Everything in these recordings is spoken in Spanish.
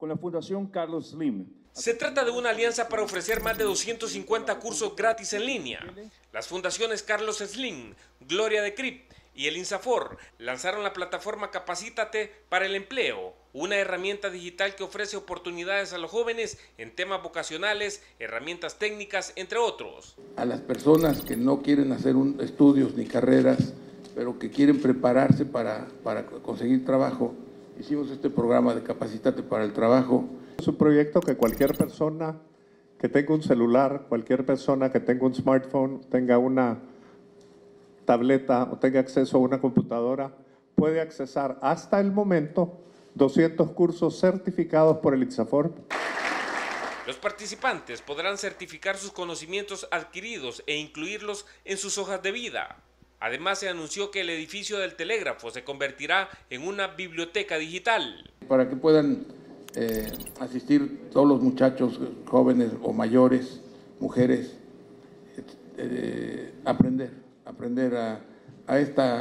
con la Fundación Carlos Slim. Se trata de una alianza para ofrecer más de 250 cursos gratis en línea. Las fundaciones Carlos Slim, Gloria de Crip y el INSAFOR lanzaron la plataforma Capacítate para el Empleo, una herramienta digital que ofrece oportunidades a los jóvenes en temas vocacionales, herramientas técnicas, entre otros. A las personas que no quieren hacer estudios ni carreras, pero que quieren prepararse para conseguir trabajo, hicimos este programa de Capacítate para el Trabajo. Es un proyecto que cualquier persona que tenga un celular, cualquier persona que tenga un smartphone, tenga una tableta o tenga acceso a una computadora, puede accesar hasta el momento 200 cursos certificados por el INSAFOR. Los participantes podrán certificar sus conocimientos adquiridos e incluirlos en sus hojas de vida. Además, se anunció que el edificio del Telégrafo se convertirá en una biblioteca digital. Para que puedan asistir todos los muchachos, jóvenes o mayores, mujeres, aprender a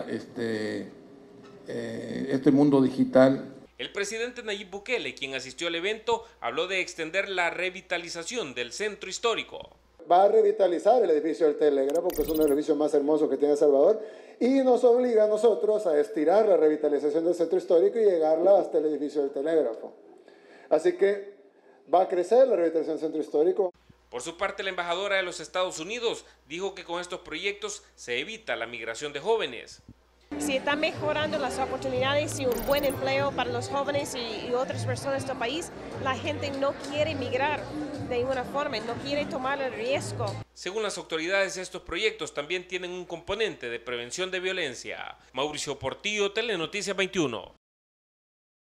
este mundo digital. El presidente Nayib Bukele, quien asistió al evento, habló de extender la revitalización del centro histórico. Va a revitalizar el edificio del Telégrafo, que es uno de los edificios más hermosos que tiene El Salvador, y nos obliga a nosotros a estirar la revitalización del centro histórico y llegarla hasta el edificio del Telégrafo. Así que va a crecer la revitalización del centro histórico. Por su parte, la embajadora de los Estados Unidos dijo que con estos proyectos se evita la migración de jóvenes. Si están mejorando las oportunidades y un buen empleo para los jóvenes y otras personas del país, la gente no quiere migrar de ninguna forma, no quiere tomar el riesgo. Según las autoridades, estos proyectos también tienen un componente de prevención de violencia. Mauricio Portillo, Telenoticias 21.